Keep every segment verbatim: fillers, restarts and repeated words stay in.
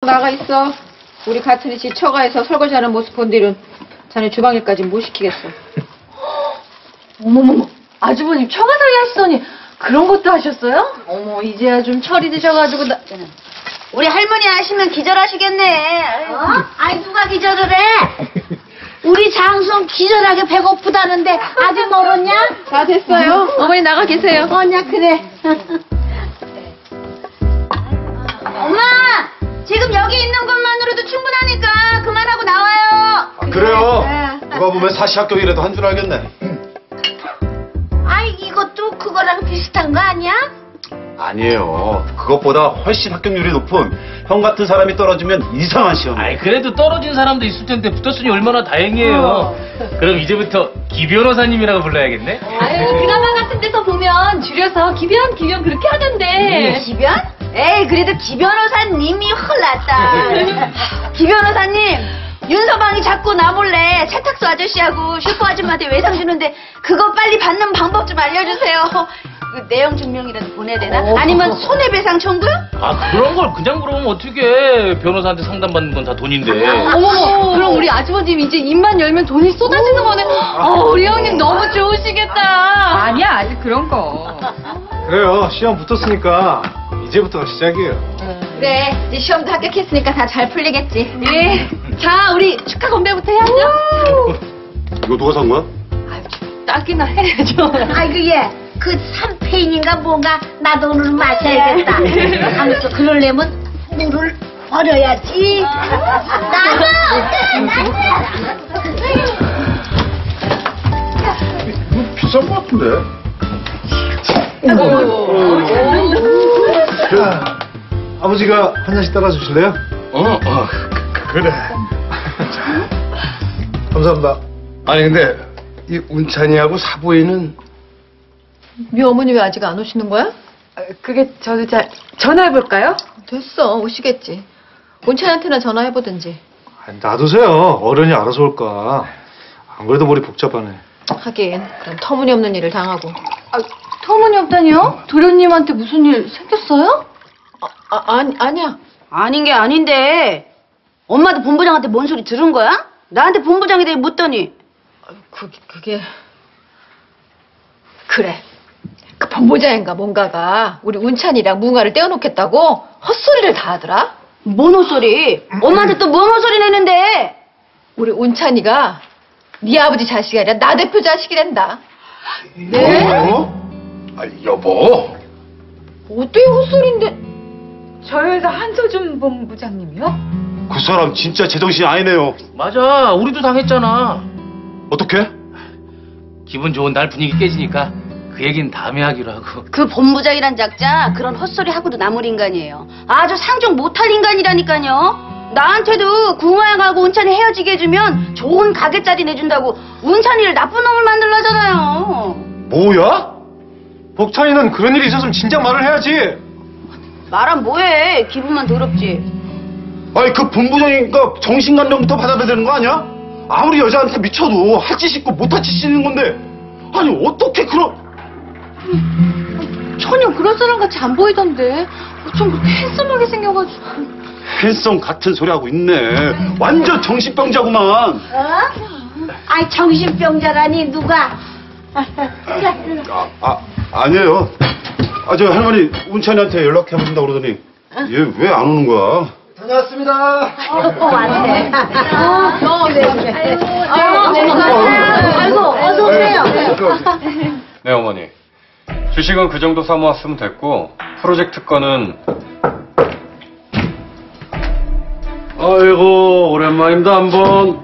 나가 있어. 우리 같은 집 처가에서 설거지하는 모습 본 뒤로는 자네 주방일까지 못 시키겠어. 어머머머, 아주버님 처가살이 하시더니 그런 것도 하셨어요? 어머, 이제야 좀 철이 드셔가지고 나... 우리 할머니 아시면 기절하시겠네. 어? 아이 누가 기절을 해? 우리 장성 기절하게 배고프다는데 아직 멀었냐? 다 됐어요. 어머니 나가 계세요. 어냐 그래. 엄마! 지금 여기 있는 것만으로도 충분하니까 그만하고 나와요. 아, 그래요. 누가 보면 사시합격이라도 한 줄 알겠네. 아이 이것도 그거랑 비슷한 거 아니야? 아니에요. 그것보다 훨씬 합격률이 높은 형 같은 사람이 떨어지면 이상한 시험이에요. 아이 그래도 떨어진 사람도 있을 텐데 붙었으니 얼마나 다행이에요. 어. 그럼 이제부터 기 변호사님이라고 불러야겠네. 아유, 드라마 같은 데서 보면 줄여서 기변, 기변 그렇게 하던데. 기변? 에이 그래도 기 변호사님이 헐났다. 기 변호사님 윤서방이 자꾸 나 몰래 세탁소 아저씨하고 슈퍼 아줌마한테 외상 주는데 그거 빨리 받는 방법 좀 알려주세요. 그 내용 증명이라도 보내야 되나? 어. 아니면 손해배상 청구요? 아 그런 걸 그냥 그러면 어떻게 변호사한테 상담받는 건 다 돈인데. 어머머, 그럼 우리 아주버님 이제 입만 열면 돈이 쏟아지는 거네. 어, 우리 형님 너무 좋으시겠다. 아니야, 아직 그런 거. 그래요. 시험 붙었으니까 이제부터가 시작이에요. 그래, 이제 시험도 합격했으니까 다 잘 풀리겠지. 예. 자, 우리 축하 건배부터 해야죠. 이거 누가 산 거야? 아유, 딱이나 해야죠. 아이고 얘 그 삼페인인가 뭔가 나도 오늘 마셔야겠다. 하면서 그러려면 물을 버려야지. 나도 이거 비싼 거 같은데? 자, 아버지가 한 잔씩 따라주실래요? 어, 어, 그, 그래. 감사합니다. 아니 근데 이 운찬이하고 사부인은 미 어머니 왜 아직 안 오시는 거야? 그게 저도 잘 전화해볼까요? 됐어, 오시겠지. 온찬이한테나 전화해보든지. 아니, 놔두세요. 어른이 알아서 올까. 안 그래도 머리 복잡하네. 하긴, 그런 터무니없는 일을 당하고. 아, 터무니없다니요? 도련님한테 무슨 일 생겼어요? 아, 아 아니, 아니야. 아닌 게 아닌데 엄마도 본부장한테 뭔 소리 들은 거야? 나한테 본부장에 대해 묻더니 그, 그게... 그래. 그 본부장인가 뭔가가 우리 운찬이랑 무궁화를 떼어놓겠다고 헛소리를 다 하더라. 뭔 헛소리? 엄마한테 또 뭔 헛소리 내는데? 우리 운찬이가 네 아버지 자식이 아니라 나 대표 자식이란다. 네? 뭐? 아 여보. 어떻게 헛소리인데? 저희 회사 한소준 본부장님이요? 그 사람 진짜 제정신이 아니네요. 맞아, 우리도 당했잖아. 어떻게? 기분 좋은 날 분위기 깨지니까 그 얘기는 다음에 하기로 하고. 그 본부장이란 작자 그런 헛소리 하고도 남을 인간이에요. 아주 상종 못할 인간이라니까요. 나한테도 궁화양하고 운찬이 헤어지게 해주면 좋은 가게짜리 내준다고 운찬이를 나쁜 놈을 만들려잖아요. 뭐야? 복찬이는 그런 일이 있었으면 진작 말을 해야지. 말은 뭐해. 기분만 더럽지. 아니 그 본부장이니까 정신간병부터 받아야 되는 거 아니야? 아무리 여자한테 미쳐도 할 짓 있고 못할 짓 있는 건데 아니 어떻게 그런... 전혀 그런 사람 같이 안 보이던데. 좀 그렇게 핸섬하게 생겨가지고. 팬성 같은 소리 하고 있네. 완전 정신병자구만. 어? 아이 정신병자라니 누가? 아, 아 아니에요. 아 저 할머니 운찬이한테 연락해 보신다 그러더니 얘 왜 안 오는 거야? 다녀왔습니다. 어 왔네. 어, 네, 네. 아이고, 네. 아이고 어서 오세요. 네, 어머니. 주식은 그 정도 사모았으면 됐고 프로젝트 건은 아이고 오랜만입니다 한번.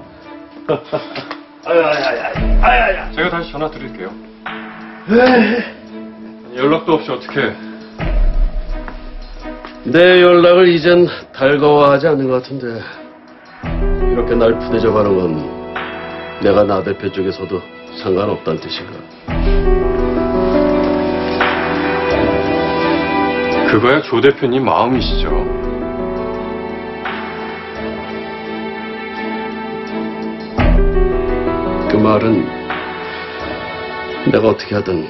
제가 다시 전화 드릴게요. 연락도 없이 어떻게? 내 연락을 이젠 달가워하지 않는 것 같은데 이렇게 날 푸대져가는 건 내가 나 대표 쪽에서도 상관없다는 뜻인가? 그거야 조 대표님 마음이시죠. 그 말은 내가 어떻게 하든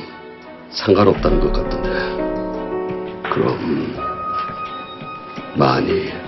상관없다는 것 같던데 그럼 많이